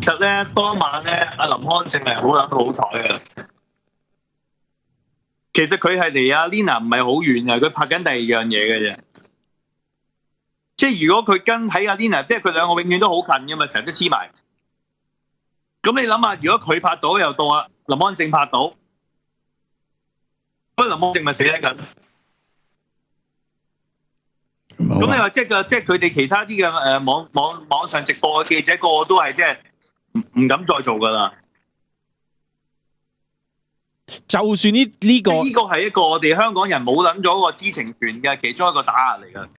實咧當晚咧，阿林康正係好撚好彩嘅。其實佢係離阿 Lina 唔係好遠嘅，佢拍緊第二樣嘢嘅啫。即係如果佢跟喺阿 Lina，即係佢兩個永遠都好近嘅嘛，成日都黐埋。咁你諗下，如果佢拍到又到阿林康正拍到，咁林康正咪死得緊？咁你話即係佢哋其他啲嘅網上直播嘅記者個個都係即係唔敢再做噶啦。 就算呢個係一個我哋香港人冇諗咗個知情權嘅其中一個打壓嚟㗎。